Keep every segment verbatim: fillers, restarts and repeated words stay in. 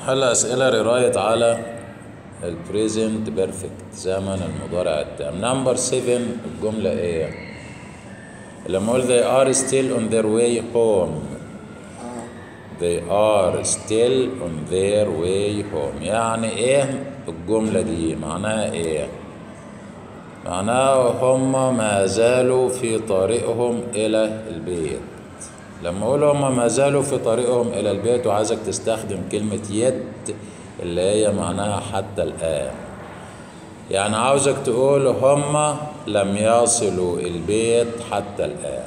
نحل أسئلة ريرايت على ال present perfect زمن المضارع التام. نمبر سبعة الجملة ايه؟ لما اقول they are still on their way home. they are still on their way home يعني ايه الجملة دي؟ معناها ايه؟ معناها هم ما زالوا في طريقهم إلى البيت. لما اقول هم ما زالوا في طريقهم إلى البيت وعايزك تستخدم كلمة yet اللي هي معناها حتى الآن. يعني عاوزك تقول هم لم يصلوا البيت حتى الآن.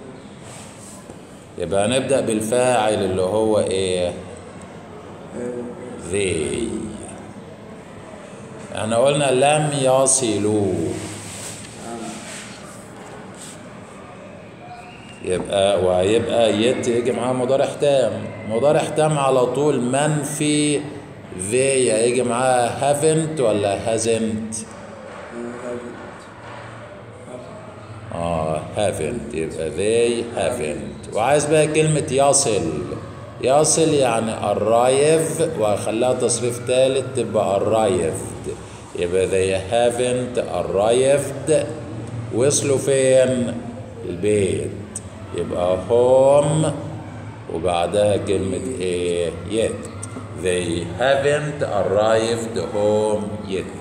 يبقى نبدأ بالفاعل اللي هو ايه؟ they. احنا قلنا لم يصلوا، يبقى وهيبقى يت يجي معاه مضارع تام. مضارع تام على طول منفي they هيجي معاه haven't ولا hasn't؟ اه haven't، يبقى they haven't. وعايز بقى كلمة يصل. يصل يعني arrive وخلاها تصريف ثالث تبقى arrived. يبقى they haven't arrived. وصلوا فين؟ البيت. يبقى home وبعدها كلمة ايه؟ yet. they haven't arrived home yet.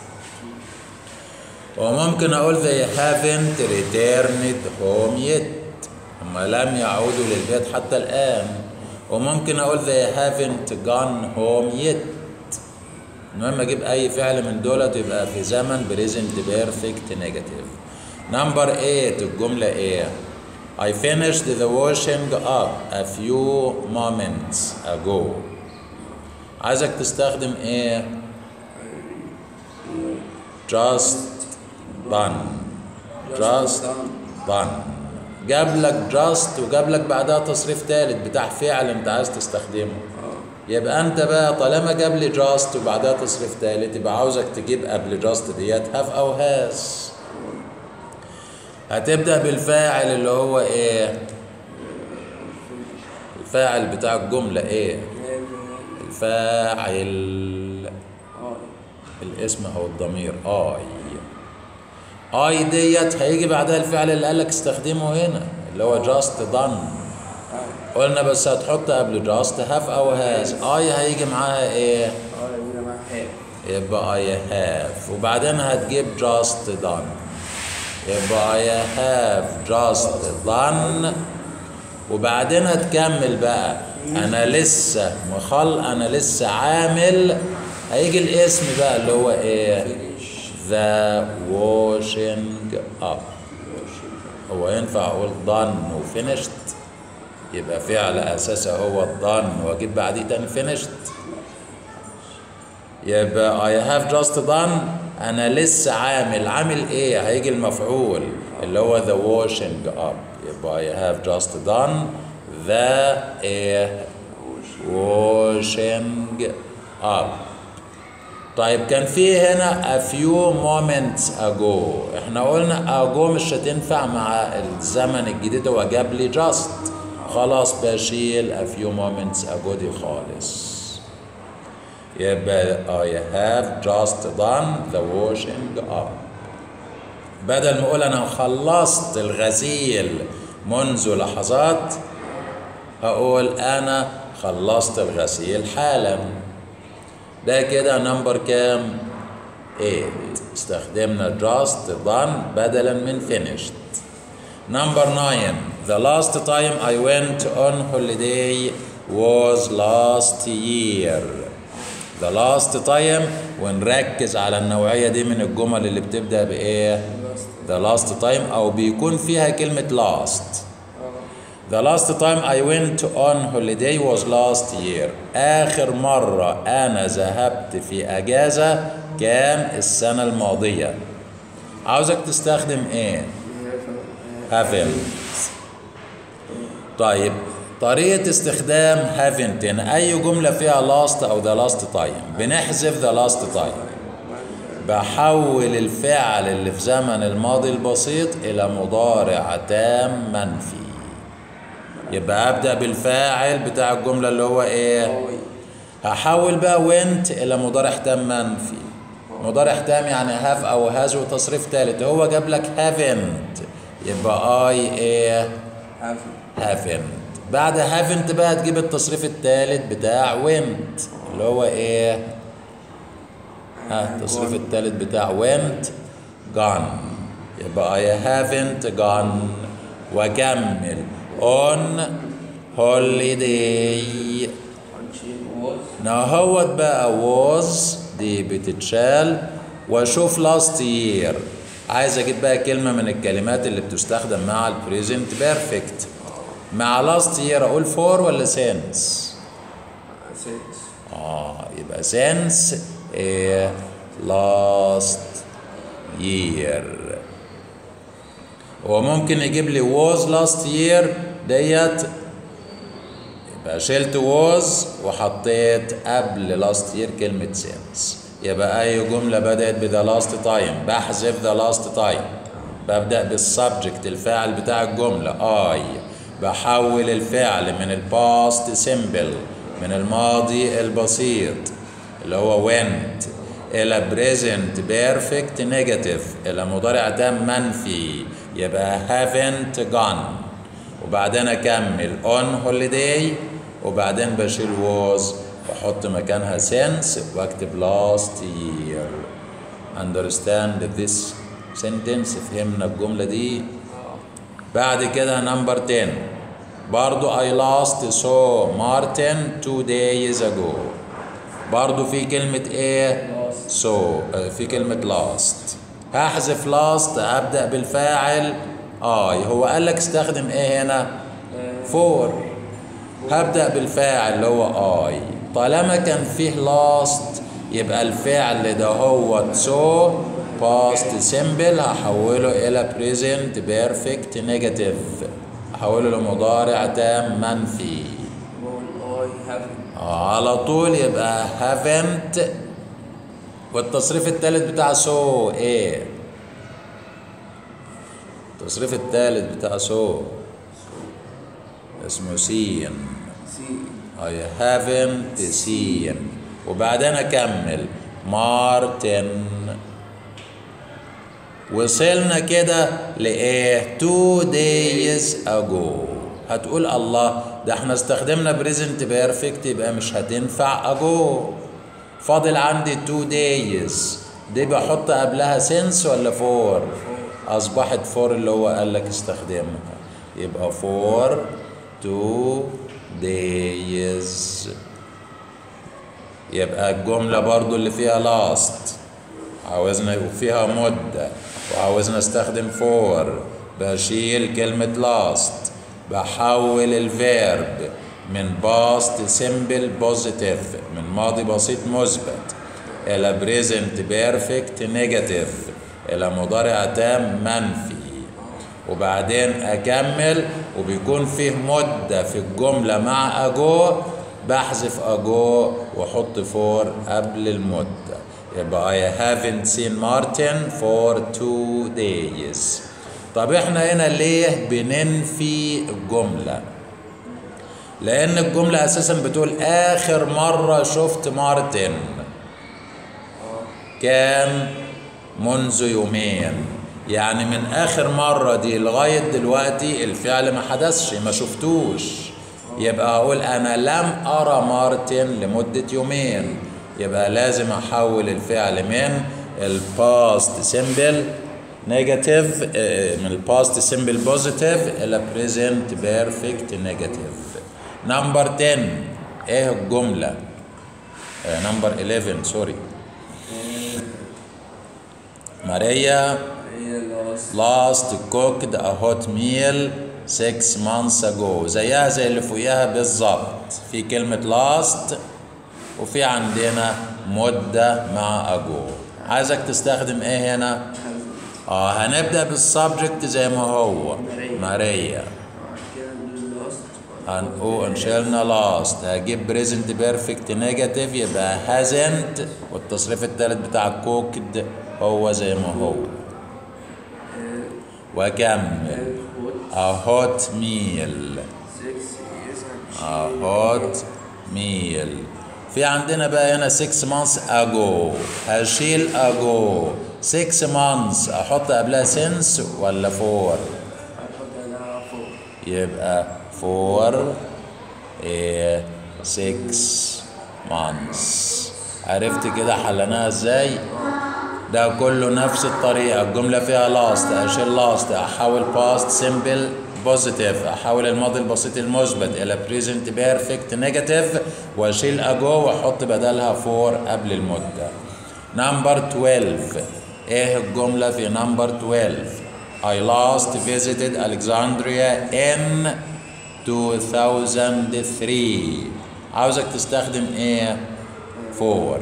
وممكن اقول they haven't returned home yet. هم لم يعودوا للبيت حتى الآن. وممكن اقول they haven't gone home yet. المهم اجيب اي فعل من دولت يبقى في زمن present perfect negative. نمبر ثمانية الجملة ايه؟ I finished the washing up a few moments ago. عايزك تستخدم ايه؟ just done. just done. جاب لك just وجاب لك بعدها تصريف ثالث بتاع فعل انت عايز تستخدمه. يبقى انت بقى طالما جاب لي just وبعدها تصريف ثالث يبقى عاوزك تجيب قبل just ديت have او has. هتبدأ بالفاعل اللي هو ايه؟ الفاعل بتاع الجملة ايه؟ الفاعل الاسم او الضمير اي. اي ديت هيجي بعدها الفعل اللي قالك استخدمه هنا اللي هو just done. قلنا بس هتحط قبل just have او has. اي هيجي معاها ايه؟ يبقى I have وبعدين هتجيب just done. يبقى I have just done وبعدين هتكمل بقى انا لسه مخل انا لسه عامل. هيجي الاسم بقى اللي هو ايه؟ the washing up. هو ينفع اقول done و finished؟ يبقى فعل اساسا هو done واجيب بعديه تاني finished. يبقى I have just done انا لسه عامل. عامل ايه؟ هيجي المفعول اللي هو the washing up. يبقى I have just done the ايه؟ washing up. طيب كان في هنا a few moments ago. احنا قلنا ago مش هتنفع مع الزمن الجديد هو جاب لي just. خلاص بشيل a few moments ago دي خالص. يبقى I have just done the washing up. بدل ما اقول انا خلصت الغسيل منذ لحظات هقول انا خلصت الغسيل حالا. ده كده نمبر كام؟ ثمانية. استخدمنا just done بدلا من finished. نمبر تسعة the last time I went on holiday was last year. the last time ونركز على النوعية دي من الجمل اللي بتبدأ بإيه؟ the last time أو بيكون فيها كلمة last. the last time I went on holiday was last year. آخر مرة أنا ذهبت في أجازة كان السنة الماضية. عاوزك تستخدم إيه؟ haven't. طيب طريقة استخدام haven't يعني أي جملة فيها last أو the last time بنحذف the last time. بحول الفعل اللي في زمن الماضي البسيط إلى مضارع تام منفي. يبقى أبدأ بالفاعل بتاع الجملة اللي هو إيه؟ هحول بقى went الى مضارع تام منفي. مضارع تام يعني have او has وتصريف ثالث. هو جاب لك haven't يبقى I ايه haven't. بعد haven't بقى تجيب التصريف الثالث بتاع went اللي هو ايه؟ ها التصريف الثالث بتاع went gone. يبقى I haven't gone. وكمل on holiday. نهوت بقى was دي بتتشال. واشوف last year. عايز اجيب بقى كلمة من الكلمات اللي بتستخدم مع البريزنت بيرفكت. مع last year اقول for ولا since؟ since. اه يبقى since ايه last year. وممكن يجيب لي was last year ديت يبقى شلت was وحطيت قبل last year كلمة since. يبقى أي جملة بدأت بذا last time بحذف ذا last time. ببدأ بالسبجكت الفاعل بتاع الجملة I. بحول الفعل من الباست سيمبل من الماضي البسيط اللي هو went إلى present perfect negative إلى مضارع تام منفي. يبقى haven't gone. وبعدين أكمل on holiday وبعدين بشيل was واحط مكانها since واكتب last year. understand this sentence؟ فهمنا الجملة دي؟ بعد كده نمبر عشرة برضو I last saw Martin two days ago. برضو في كلمة ايه؟ so في كلمة last. هحذف last ابدأ بالفاعل I. هو قال لك استخدم ايه هنا؟ for. هبدأ بالفاعل اللي هو I. طالما كان فيه last يبقى الفعل ده هو so past simple هحوله إلى present perfect negative. هحوله لمضارع تام منفي. آه على طول يبقى haven't. والتصريف الثالث بتاع so ايه؟ التصريف الثالث بتاع so اسمه seen. I haven't seen. وبعدين أكمل مارتن. وصلنا كده لإيه؟ two days ago. هتقول الله ده احنا استخدمنا present perfect يبقى مش هتنفع ago. فاضل عندي two days دي بحط قبلها since ولا for؟ أصبحت for اللي هو قال لك استخدمها. يبقى for two days. يبقى الجملة برضو اللي فيها last عاوزنا يبقى فيها مدة وعاوزنا استخدم for. بشيل كلمة last بحول الفيرب من past simple positive من ماضي بسيط مثبت إلى present perfect negative إلى مضارع تام منفي. وبعدين أكمل وبيكون فيه مدة في الجملة مع أجو بحذف أجو وأحط فور قبل المدة. يبقى I haven't seen Martin for two days. طب احنا هنا ليه بننفي الجملة؟ لأن الجملة أساسا بتقول آخر مرة شفت مارتن كان منذ يومين. يعني من آخر مرة دي لغاية دلوقتي الفعل ما حدثش ما شفتوش. يبقى أقول أنا لم أرى مارتن لمدة يومين. يبقى لازم أحول الفعل من الباست سيمبل نيجاتيف من الباست سيمبل بوزيتيف إلى بريزنت بيرفكت نيجاتيف. نمبر عشرة إيه الجملة؟ نمبر إحداشر سوري. ماريا last cooked a hot meal six months ago. زيها زي اللي فوقيها بالظبط. في كلمة last وفي عندنا مدة مع ago. عايزك تستخدم ايه هنا؟ اه هنبدأ بالسبجكت زي ما هو ماريا. هنقول انشلنا last هجيب present perfect negative يبقى hasn't والتصريف الثالث بتاع cooked هو زي ما هو. وأكمل a hot meal a hot meal. في عندنا بقى هنا six months ago، هشيل ago. six months احط قبلها since ولا four؟ هنحط هنا فور. يبقى four ايه six months. عرفت كده حلناها ازاي؟ ده كله نفس الطريقة. الجملة فيها last، اشيل last، احول past simple positive، احول الماضي البسيط المثبت الى present perfect negative، واشيل ago واحط بدلها for قبل المدة. نمبر twelve، ايه الجملة في نمبر twelve؟ I last visited Alexandria in two thousand three. عاوزك تستخدم ايه؟ for.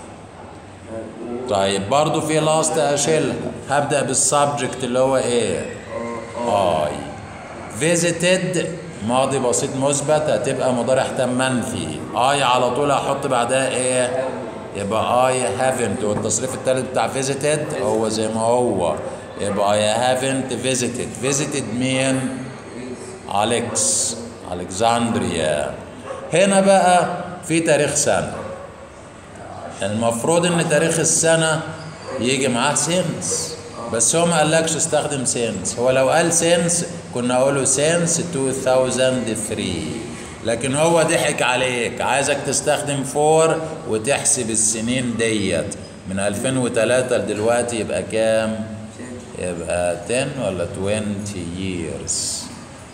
طيب برضو في لاست اشيلها، هبدأ بالسبجكت اللي هو ايه؟ I. visited ماضي بسيط مثبت، هتبقى مضارع تام منفي. I على طول هحط بعدها ايه؟ يبقى I haven't، والتصريف الثالث بتاع visited هو زي ما هو، يبقى I haven't visited. visited مين؟ أليكس، ألكسندريا. هنا بقى في تاريخ سنة، المفروض ان تاريخ السنة يجي معاه سينس، بس هو ما قالكش استخدم سينس. هو لو قال سينس كنا اقوله سينس two thousand three، لكن هو ضحك عليك، عايزك تستخدم فور وتحسب السنين ديت من ألفين وثلاثة لدلوقتي يبقى كام؟ يبقى ten ولا twenty years.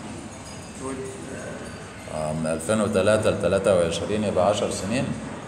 اه من ألفين وثلاثة ل ثلاثة وعشرين يبقى عشر سنين.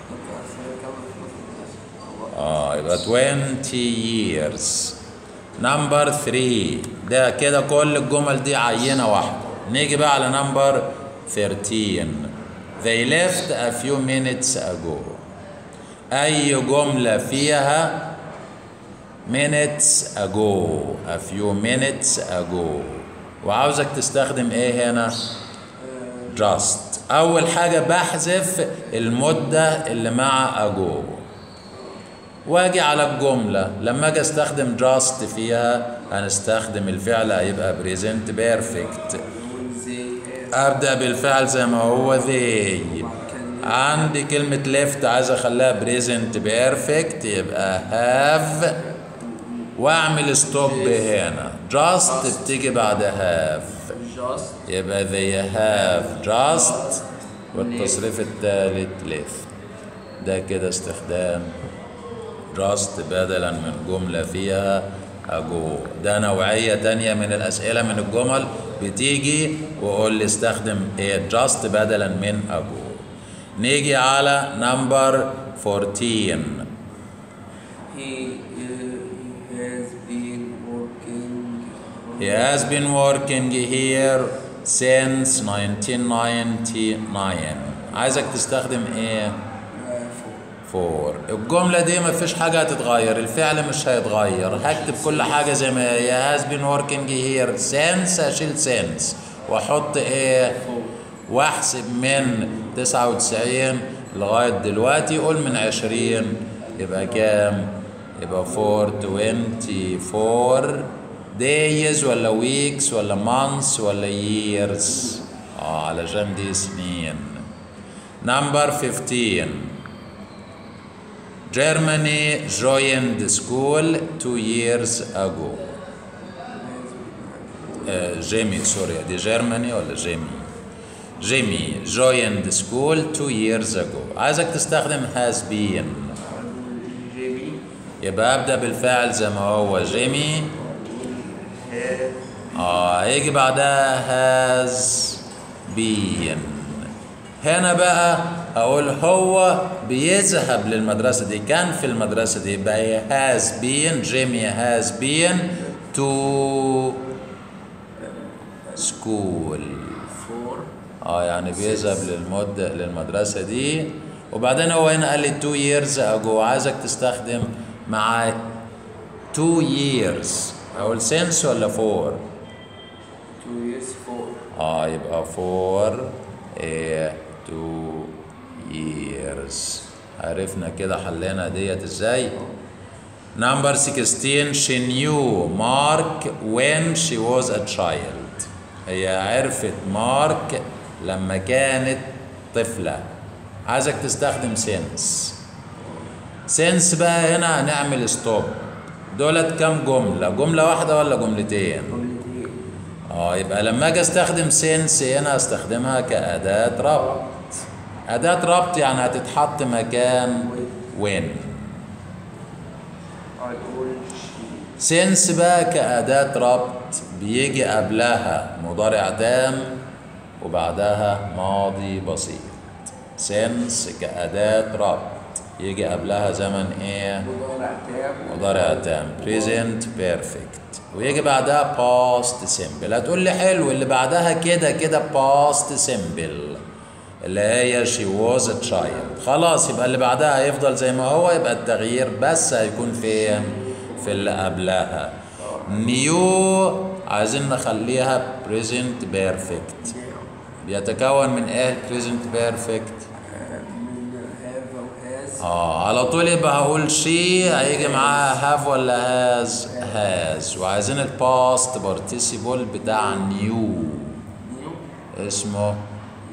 اه يبقى twenty years. نمبر three، ده كده كل الجمل دي عينة واحدة. نيجي بقى على نمبر thirteen. They left a few minutes ago. أي جملة فيها minutes ago، a few minutes ago، وعاوزك تستخدم ايه هنا؟ just. أول حاجة بحذف المدة اللي مع ago، واجي على الجملة لما اجي استخدم just فيها هنستخدم الفعل هيبقى present perfect. ابدأ بالفعل زي ما هو they. عندي كلمة left عايز اخليها present perfect يبقى have، واعمل stop هنا. just بتيجي بعد have يبقى they have just، والتصريف الثالث left. ده كده استخدام just بدلا من جملة فيها ago. ده نوعية تانية من الأسئلة من الجمل بتيجي وقول لي استخدم ايه just بدلا من ago. نيجي على نمبر fourteen. He, uh, he has been working. He has been working here since nineteen ninety-nine. عايزك تستخدم ايه؟ فور. الجملة دي ما فيش حاجة هتتغير، الفعل مش هيتغير، هكتب كل حاجة زي ما هي. has been working here since، هشيل since واحط ايه؟ واحسب من تسعة وتسعين لغاية دلوقتي، قول من عشرين يبقى كام؟ يبقى four twenty-four days ولا weeks ولا months ولا years؟ اه علشان دي سنين. number fifteen. Germany joined school two years ago. uh, جيمي سوري، دي جيرماني ولا جيمي؟ جيمي joined school two years ago. عايزك تستخدم has been. جيمي يبقى ابدأ بالفعل زي ما هو جيمي، اه هيجي بعدها has been. هنا بقى اقول هو بيذهب للمدرسة دي، كان في المدرسة دي، يبقى has been. جيمي has been to school. فور اه يعني بيذهب للمدة للمدرسة دي. وبعدين هو هنا قال لي two years ago، عايزك تستخدم مع two years اقول since ولا four؟ two years فور. اه يبقى four ايه two years. عرفنا كده حلينا ديت ازاي. number sixteen. she knew Mark when she was a child. هي عرفت مارك لما كانت طفلة. عايزك تستخدم سينس. سينس بقى هنا هنعمل ستوب. دولت كام جملة؟ جملة واحدة ولا جملتين؟ جملتين. اه يبقى لما اجي استخدم سينس هنا استخدمها كأداة ربط. أداة ربط يعني هتتحط مكان وين. هنقول she. سينس بقى كأداة ربط بيجي قبلها مضارع تام وبعدها ماضي بسيط. سينس كأداة ربط يجي قبلها زمن ايه؟ مضارع تام. مضارع تام present perfect ويجي بعدها past simple. هتقول لي حلو اللي بعدها كده كده past simple اللي هي she was a child. خلاص يبقى اللي بعدها هيفضل زي ما هو، يبقى التغيير بس هيكون فين؟ في اللي قبلها. new عايزين نخليها present perfect. بيتكون من ايه present perfect؟ من have أو has. اه على طول يبقى هقول شي هيجي معاها have ولا هاز؟ هاز. وعايزين الباست بارتيسيبل بتاع نيو اسمه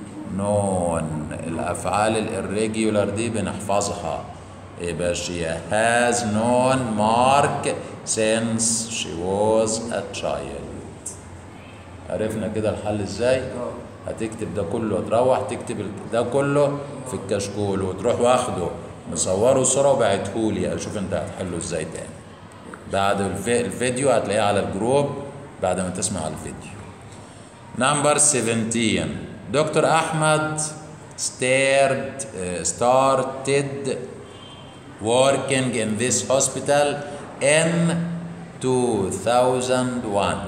نون. الافعال الirregular دي بنحفظها. يبقى she has known Mark since she was a child. عرفنا كده الحل ازاي؟ هتكتب ده كله وتروح تكتب ده كله في الكشكول وتروح واخده مصوره صوره وبعتهولي اشوف انت هتحله ازاي تاني. بعد الفيديو هتلاقيه على الجروب بعد ما تسمع الفيديو. نمبر سبعتاشر. دكتور احمد started started working in this hospital in two thousand one.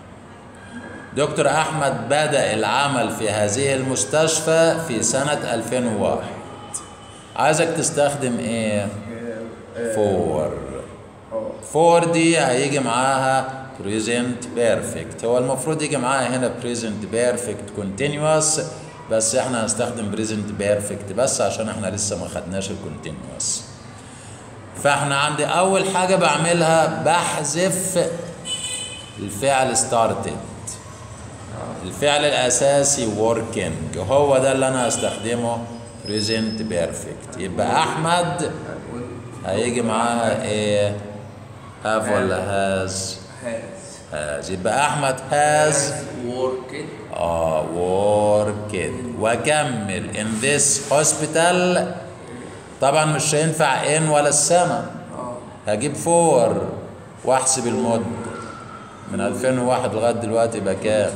دكتور أحمد بدأ العمل في هذه المستشفى في سنة ألفين وواحد. عايزك تستخدم إيه؟ فور. فور دي هيجي معاها present perfect. هو المفروض يجي معاها هنا present perfect continuous بس إحنا هنستخدم present perfect بس عشان إحنا لسه ما خدناش الكونتينيوس. فإحنا عندي أول حاجة بعملها بحذف الفعل started. الفعل الأساسي working هو ده اللي أنا هستخدمه present perfect. يبقى أحمد هيجي معاها إيه؟ have ولا has؟ has. has. يبقى أحمد has worked. آه worked. وأكمل in this hospital. طبعا مش هينفع in ولا السنة. هجيب for وأحسب المدة من ألفين وواحد لغاية دلوقتي يبقى كام؟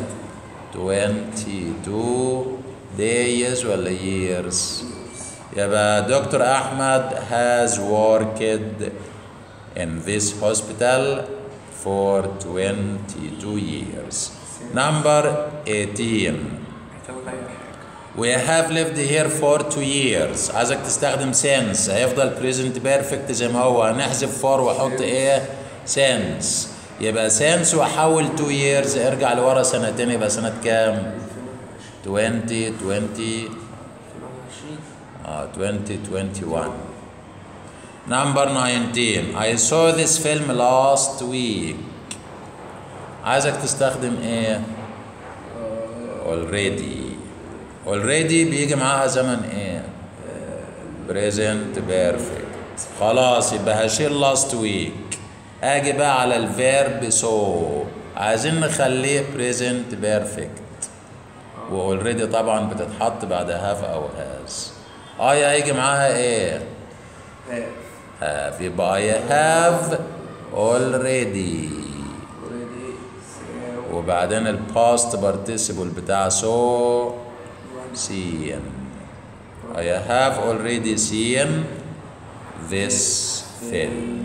twenty-two days ولا years. يبقى دكتور أحمد has worked in this hospital for twenty-two years. Number eighteen. We have lived here for two years. عايزك تستخدم since. هيفضل present perfect زي ما هو. هنحذف for واحط ايه؟ since. يبقى since واحول two years ارجع لورا سنتين يبقى سنة كام؟ twenty twenty اه twenty twenty-one. Number nineteen. I saw this film last week. عايزك تستخدم ايه؟ already. already بيجي معاها زمن ايه؟ present perfect. خلاص يبقى هشيل last week. اجي بقى على الفيرب سو. عايزين نخليه present perfect واولريدي طبعا بتتحط بعد هاف او هاز. اي هيجي معاها ايه؟ هاف. يبقى اي هاف already وبعدين الباست بارتيسيبل بتاع سو seen. I have already seen this film.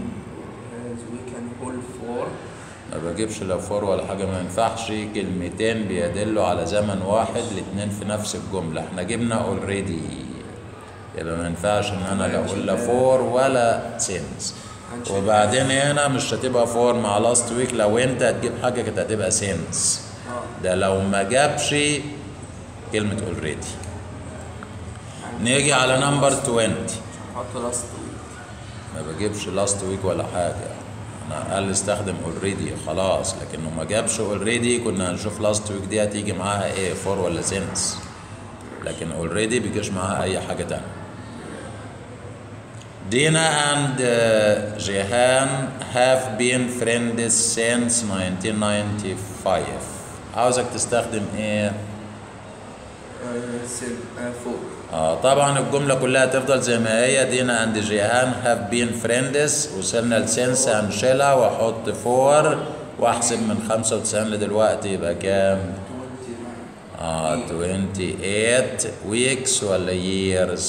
ما بجيبش لا فور ولا حاجة. ما ينفعش كلمتين بيدلوا على زمن واحد الاتنين في نفس الجملة. احنا جبنا already يبقى ما ينفعش ان انا لا اقول لا فور ولا since. وبعدين هنا مش هتبقى فور مع لاست ويك. لو انت هتجيب حاجة كانت هتبقى since. ده لو ما جابش كلمة already. نيجي على نمبر twenty. حط لاست ويك. ما بجيبش لاست ويك ولا حاجة. انا قال استخدم already خلاص لكنه ما جابش already. كنا هنشوف لاست ويك دي هتيجي معاها ايه فور ولا since. لكن already بيجيش معاها أي حاجة تانية. Dina and uh, Jehan have been friends since nineteen ninety-five. عاوزك تستخدم ايه؟ فور. اه طبعا الجملة كلها تفضل زي ما هي. دينا اند جيهان have been friends. وصلنا لسنس هنشيلها واحط فور واحسب من خمسة وتسعين لدلوقتي يبقى كام؟ اه twenty-eight weeks ولا years؟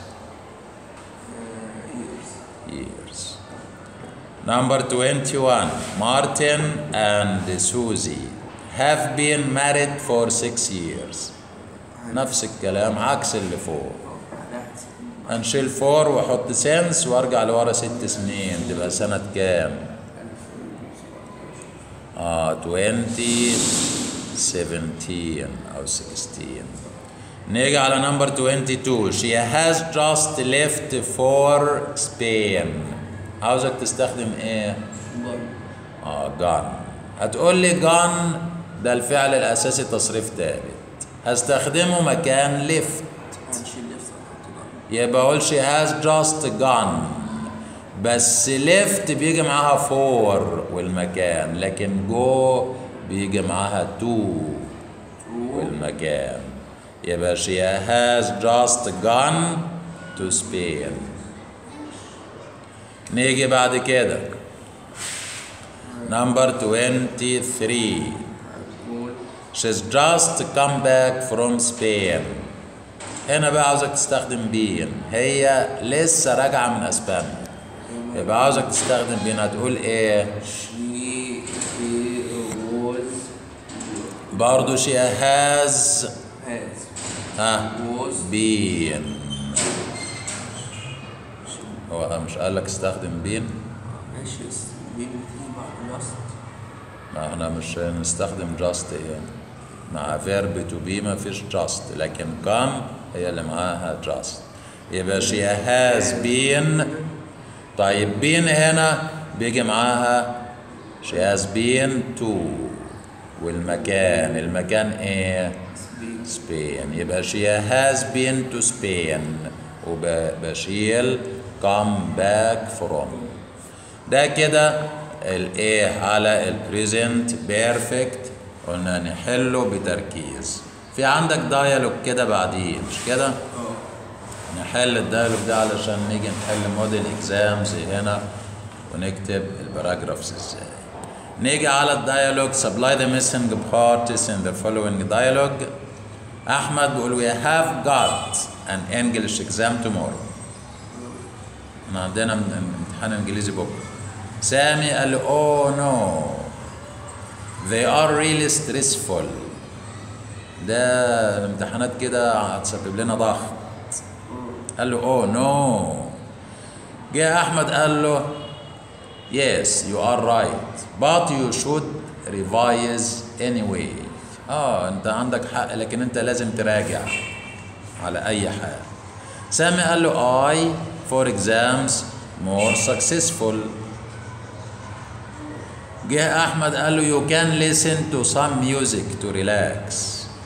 years. Number twenty-one. Martin and Susie have been married for six years. نفس الكلام عكس اللي فوق. هنشيل فور واحط سنس وارجع لورا ست سنين تبقى سنة كام؟ اه twenty seventeen او sixteen. نيجي على نمبر twenty-two. She has just left for Spain. عاوزك تستخدم ايه؟ اه gone. هتقول لي gone ده الفعل الاساسي تصريف ثالث. هستخدمه مكان left. يبقى اقول she has just gone. بس left بيجي معاها for والمكان، لكن go بيجي معاها to والمكان. يبقى she has just gone to Spain. نيجي بعد كده number twenty-three. She's just come back from Spain. هنا بقى عاوزك تستخدم been. هي لسه راجعة من اسبانيا. يبقى عاوزك تستخدم been. هتقول ايه؟ She was برضو she has has ها was been. هو مش قال لك استخدم been؟ ماشي بس بين في مع just. ما احنا مش هنستخدم just ايه؟ مع verb to be ما فيش just، لكن come هي اللي معاها just. يبقى she has been. طيب been هنا بيجي معاها she has been to والمكان. المكان ايه؟ Spain. يبقى she has been to Spain وبشيل come back from. ده كده الايه على البريزنت بيرفكت. قلنا نحله بتركيز. في عندك دايالوج كده بعدين مش كده؟ نحل الدايالوج ده علشان نيجي نحل موديل اكزامز هنا ونكتب الباراجرافز ازاي. نيجي على الدايالوج. supply the missing parts in the following dialogue. احمد بيقول we have got an English exam tomorrow. احنا عندنا امتحان انجليزي بكره. سامي قال له oh no they are really stressful. ده الامتحانات كده هتسبب لنا ضغط. قال له oh no. جه احمد قال له yes you are right but you should revise anyway. اه انت عندك حق لكن انت لازم تراجع على اي حال. سامي قال له I for exams more successful. جه احمد قال له you can listen to some music to relax.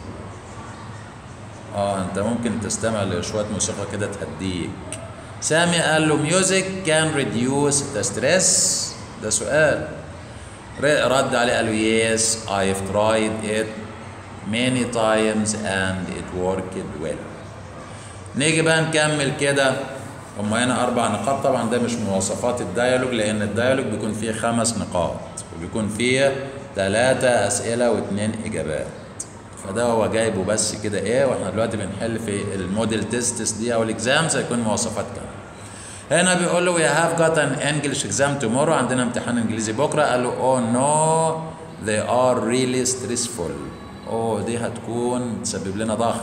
اه انت ممكن تستمع لشويه موسيقى كده تهديك. سامي قال له music can reduce the stress. ده سؤال. رد عليه قال له yes I've tried it many times and it worked well. نيجي بقى نكمل كده. هم هنا اربع نقاط. طبعا ده مش مواصفات الديالوج لان الديالوج بيكون فيه خمس نقاط وبيكون فيه ثلاثة اسئله واثنين اجابات. فده هو جايبه بس كده ايه. واحنا دلوقتي بنحل في الموديل تيستس دي او الاكزامز هيكون مواصفات كده. هنا بيقول له we have got an English exam tomorrow. عندنا امتحان انجليزي بكره. قال له oh no they are really stressful. اوه دي هتكون تسبب لنا ضغط.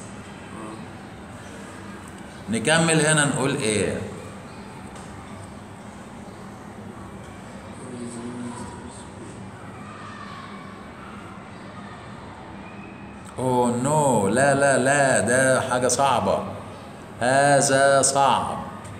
نكمل هنا نقول ايه؟ اوه نو لا لا لا ده حاجة صعبة. هذا صعب.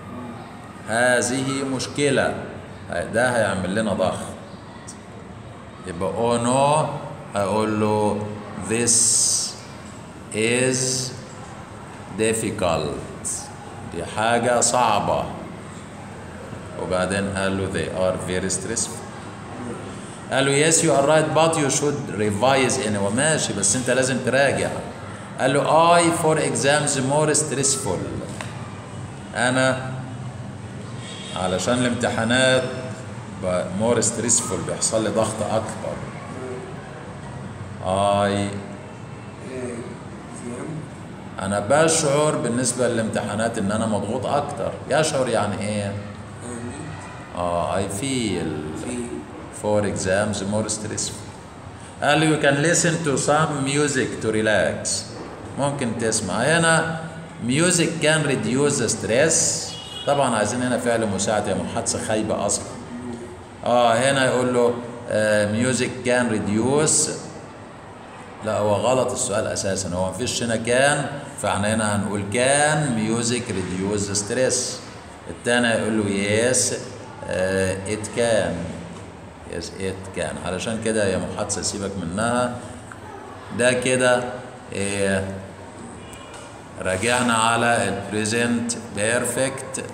هذه مشكلة. ده هيعمل لنا ضغط. يبقى اوه نو هقول له this is difficult دي حاجة صعبة. وبعدين قال له they are very stressful. قال له yes you are right but you should revise in. وماشي بس انت لازم تراجع. قال له I for exams more stressful. انا علشان الامتحانات more stressful بيحصل لي ضغط اكبر. I انا بشعر بالنسبة للامتحانات ان انا مضغوط اكتر. يشعر يعني ايه؟ اه I feel for exams more stressful. قال لي you can listen to some music to relax. ممكن تسمع هنا music can reduce the stress. طبعا عايزين هنا فعل مساعد، يا محادثة خايبة اصلا. اه هنا يقول له uh, music can reduce. لا هو غلط السؤال اساسا، هو مفيش هنا كان، فاحنا هنا هنقول كان ميوزك ريديوز ستريس. التاني يقول له يس ات كان. يس ات كان. علشان كده يا محادثه سيبك منها. ده كده إيه، راجعنا على البريزنت بيرفكت.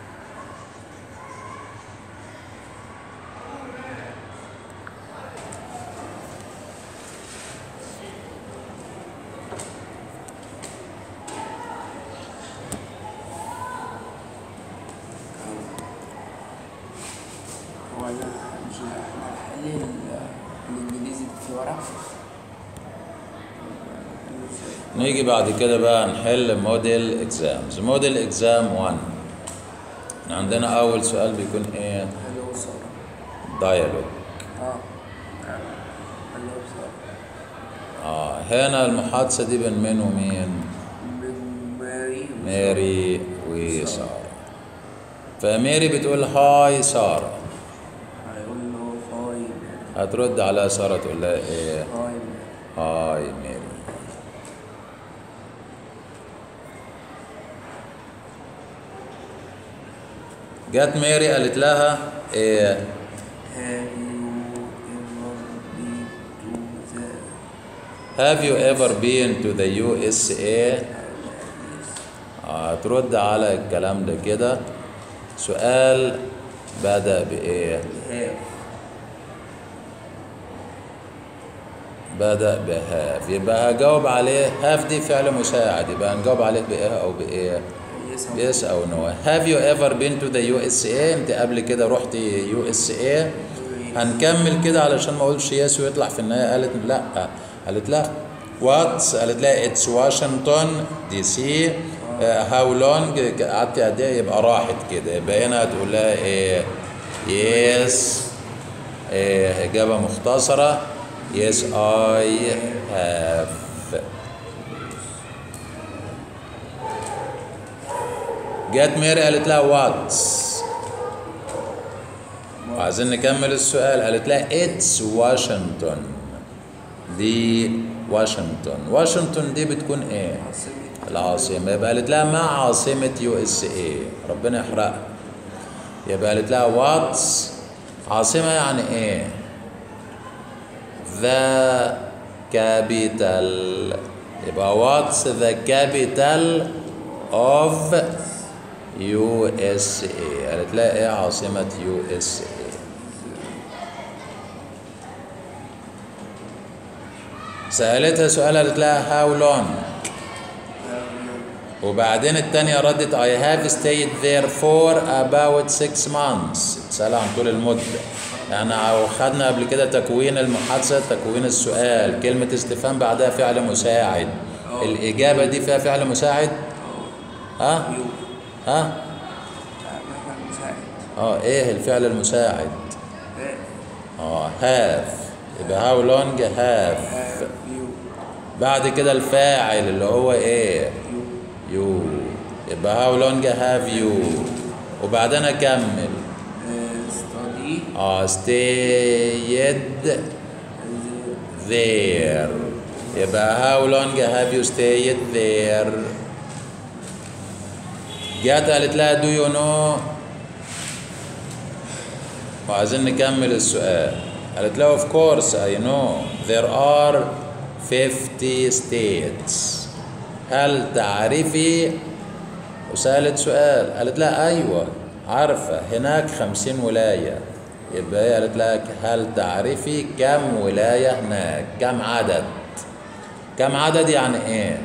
نيجي بعد كده بقى نحل موديل اكزامز. موديل اكزام واحد عندنا اول سؤال بيكون ايه؟ دايالوج. اه اه هنا المحادثة دي بين مين ومين؟ من ماري ماري وسارة. فماري بتقول هاي سارة. هيقول له هاي ماري. هترد على سارة تقول لها ايه؟ هاي ماري. هاي ماري. جت ماري قالت لها ايه؟ Have you ever Have you ever been to the been to the يو إس إيه؟ هترد على الكلام ده كده. سؤال بدأ بإيه؟ have. بدأ بهاف، يبقى هجاوب عليه. هاف دي فعل مساعد، يبقى هنجاوب عليه بإيه أو بإيه؟ يس أو نو. Have you ever been to the يو إس إيه؟ أنت قبل كده رحت يو إس إيه؟ هنكمل كده علشان ما أقولش يس ويطلع في النهاية قالت لأ. قالت لا. واتس قالت لها اتس واشنطن دي سي. هاو لونج قعدت قد ايه؟ يبقى راحت كده. يبقى هنا هتقول لها ايه؟ يس. إيه اجابه مختصره. يس اي هاف. جت ميري قالت لها واتس. وعايزين نكمل السؤال. قالت لها اتس واشنطن دي واشنطن. واشنطن دي بتكون ايه؟ العاصمة. يبقى قالت لها ما عاصمة يو اس ايه؟ ربنا يحرقها. يبقى قالت لها واتس عاصمة يعني ايه؟ ذا كابيتال. يبقى واتس ذا كابيتال اوف يو اس ايه؟ قالت لها ايه عاصمة يو اس ايه؟ سألتها سؤال قالت لها هاو لونج. وبعدين التانية ردت I have stayed there for about six months. اتسأل عن طول المدة. يعني خدنا قبل كده تكوين المحادثة، تكوين السؤال، كلمة استفهام بعدها فعل مساعد. الإجابة دي فيها فعل مساعد؟ ها؟ ها؟ اه ايه الفعل المساعد؟ اه have. يبقى how long have. بعد كده الفاعل اللي هو ايه؟ يو. يبقى how long have you. وبعدين اكمل. study. اه stayed there. يبقى how long have you stayed there. جات قالت لها do you know. وعايزين نكمل السؤال. قالت لها of course I know there are fifty states. هل تعرفي؟ وسألت سؤال، قالت لها أيوة عارفة هناك خمسين ولاية. يبقى هي قالت لك هل تعرفي كم ولاية هناك؟ كم عدد؟ كم عدد يعني إيه؟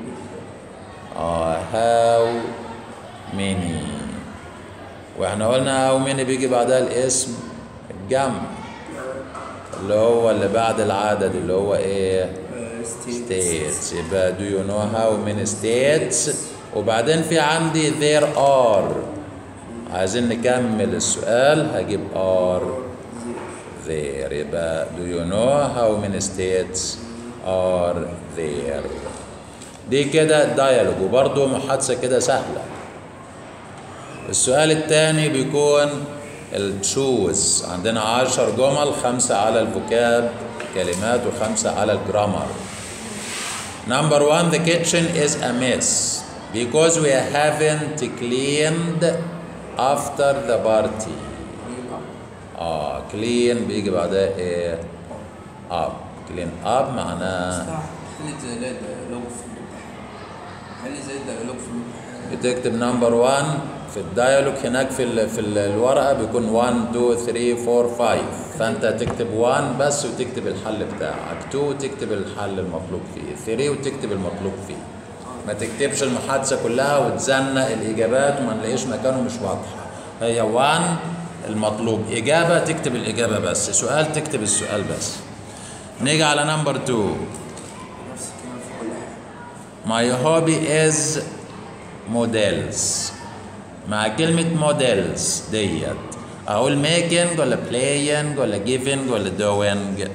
آه هاو ميني. وإحنا قلنا هاو ميني بيجي بعدها الاسم الجمع اللي هو اللي بعد العدد اللي هو إيه؟ states. يبقى do you know how many states؟ وبعدين في عندي there are. عايزين نكمل السؤال هجيب are there. يبقى do you know how many states are there؟ دي كده dialogue وبرضه محادثة كده سهلة. السؤال الثاني بيكون التشوز. عندنا عشر جمل، خمسة على الفوكاب كلمات وخمسة على الجرامر. Number one, the kitchen is a mess because we haven't cleaned after the party. اه clean بيجي بعدها ايه؟ up. clean up معناه حل زي الديالوج في الامتحان. حل زي الديالوج في الامتحان. بتكتب نمبر واحد في الديالوج هناك في ال في ال الورقه بيكون واحد اتنين تلاتة أربعة خمسة، فانت تكتب واحد بس وتكتب الحل بتاعك، اتنين تكتب الحل المطلوب فيه، تلاتة وتكتب المطلوب فيه. ما تكتبش المحادثه كلها وتزنق الاجابات وما نلاقيش مكانه مش واضحه. هي واحد المطلوب اجابه تكتب الاجابه بس، سؤال تكتب السؤال بس. نيجي على نمبر اتنين. نفس الكلام في كل حاجة. My hobby is models. مع كلمة models ديت أقول making ولا playing ولا giving ولا doing؟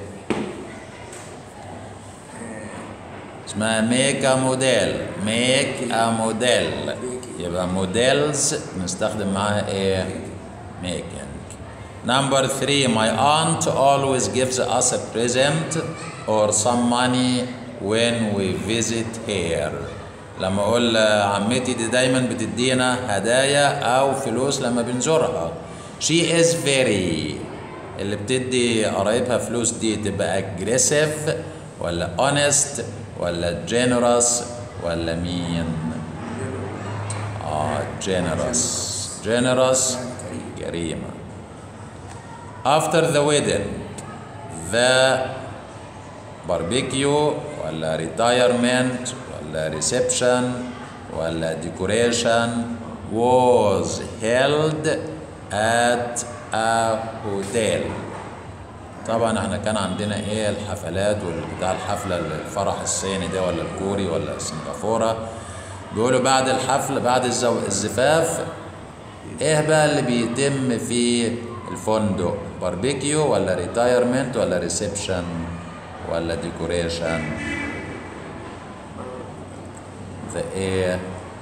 اسمها make a model. make a model. يبقى models نستخدم معاها إيه؟ making. Number three, my aunt always gives us a present or some money when we visit her. لما اقول عمتي دي دايما بتدينا هدايا او فلوس لما بنزورها. she is very. اللي بتدي قرايبها فلوس دي تبقى aggressive ولا honest ولا generous ولا مين؟ اه generous. generous كريمة. after the wedding the barbecue ولا retirement ولا reception ولا decoration was held at a hotel. طبعا احنا كان عندنا ايه الحفلات بتاع الحفله الفرح الصيني ده ولا الكوري ولا سنغافوره، بيقولوا بعد الحفله بعد الزو... الزفاف ايه بقى اللي بيتم في الفندق؟ باربيكيو ولا ريتايرمنت ولا ريسبشن ولا ديكوريشن؟ ذا ايه؟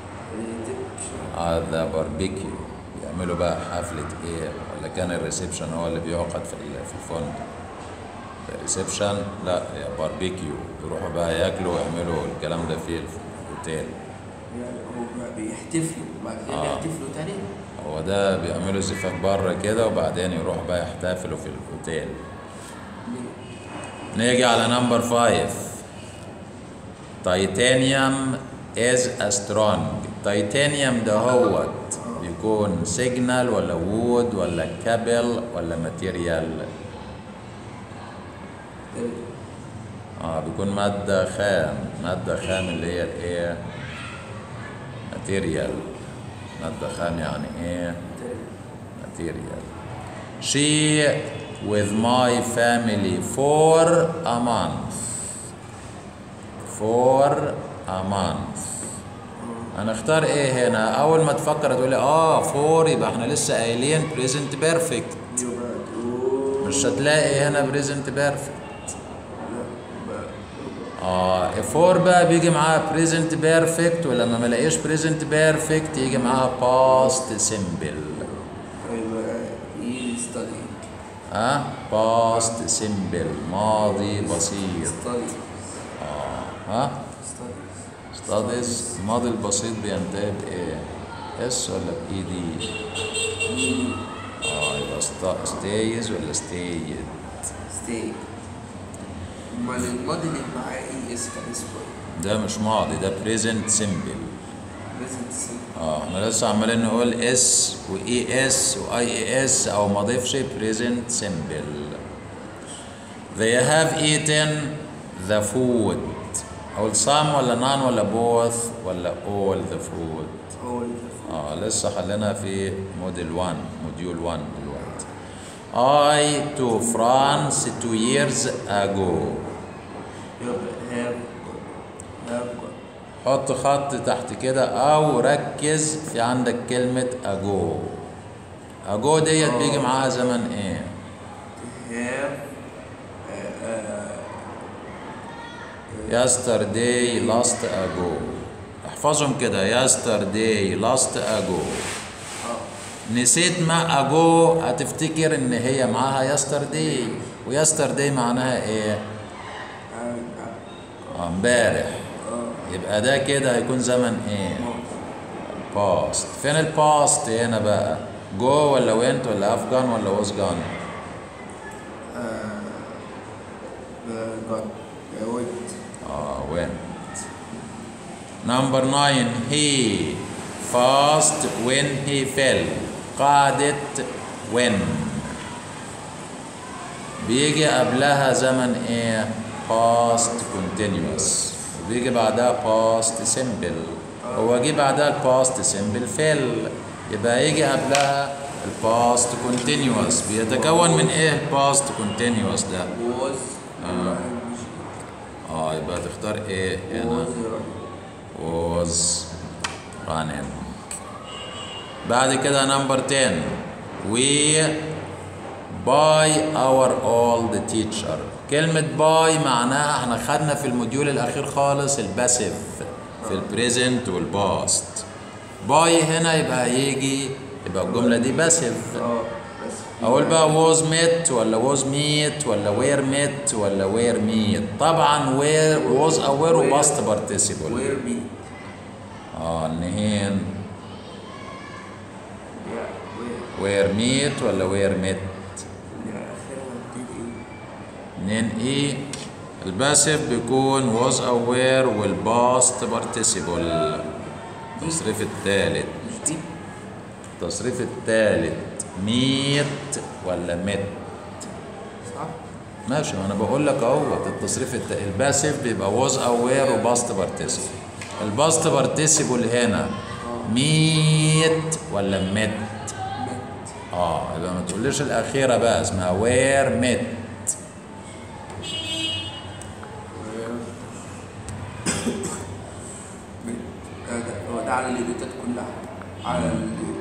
اه ذا باربيكيو. بيعملوا بقى حفلة ايه؟ ولا كان الريسبشن هو اللي بيعقد في في الفندق؟ الريسبشن لا يا باربيكيو، يروحوا بقى ياكلوا ويعملوا الكلام ده في الهوتيل. يعني هو بيحتفلوا وبعد كده آه. بيحتفلوا تاني؟ هو ده بيعملوا زفاف بره كده وبعدين يروحوا بقى يحتفلوا في الهوتيل. نيجي على نمبر فايف. تيتانيوم is a strong. تيتانيوم ده هو بيكون سيجنال ولا وود ولا كابل ولا ماتيريال؟ اه بيكون مادة خام. مادة خام اللي هي الايه؟ ماتيريال. مادة خام يعني ايه؟ ماتيريال. She with my family for a month. for a month. هنختار ايه هنا؟ اول ما تفكر تقولي اه فور يبقى احنا لسه قايلين present perfect. مش هتلاقي هنا present perfect. اه فور بقى بيجي معاها present perfect، ولما ما الاقيش present perfect يجي معاها past simple. ها آه؟ past simple ماضي بسيط. اه ها studies. الماضي البسيط بينتهي بايه؟ اس ولا باي دي؟ اه يبقى stays ولا stayed؟ stay. امال الماضي اللي معاه اي اس كان اسمه ده مش ماضي، ده present simple. present simple. اه احنا لسه عمالين نقول اس واي اس واي اي اس او ما اضيفش present simple. They have eaten the food. اقول some ولا none ولا both ولا all the food؟ all the food. اه لسه حلنا في موديل واحد موديول واحد دلوقتي. I to France two years ago. يبقى have have حط خط تحت كده او ركز في عندك كلمة ago. ago ديت بيجي معاها زمن ايه؟ have yesterday last ago. احفظهم كده yesterday last ago. نسيت ما ago هتفتكر ان هي معاها yesterday، و yesterday معناها ايه؟ امبارح. يبقى ده كده هيكون زمن ايه؟ past. فين الباست هنا بقى؟ go ولا went ولا have gone ولا was gone؟ got went. اه went. number nine he fast when he fell. قاعدة when بيجي قبلها زمن ايه؟ past continuous، وبيجي بعدها past simple. هو جه بعدها الباست simple fell، يبقى يجي قبلها الباست continuous. بيتكون من ايه الباست continuous ده؟ was. اه, آه يبقى تختار ايه هنا؟ was running. بعد كده نمبر عشرة we buy our old teacher. كلمة باي معناها احنا خدنا في الموديول الأخير خالص الباسيف في البريزنت والباست. باي هنا يبقى يجي يبقى الجملة دي باسيف. أقول بقى was met ولا was meet ولا were met ولا were meet. طبعا were was أو were وباست participle. were be. اه النهين were meet ولا were met؟ اتنين ايه؟ الباسيف بيكون was أو were والباست participle. التصريف الثالث التصريف الثالث meet ولا met؟ صح؟ ماشي، انا بقول لك اهوت التصريف الثالث. الباسيف بيبقى was أو were وباست participle. الباست participle هنا meet ولا met؟ اه يبقى ما تقوليش الأخيرة بقى اسمها were met. هو ده على الإيديتات كلها، على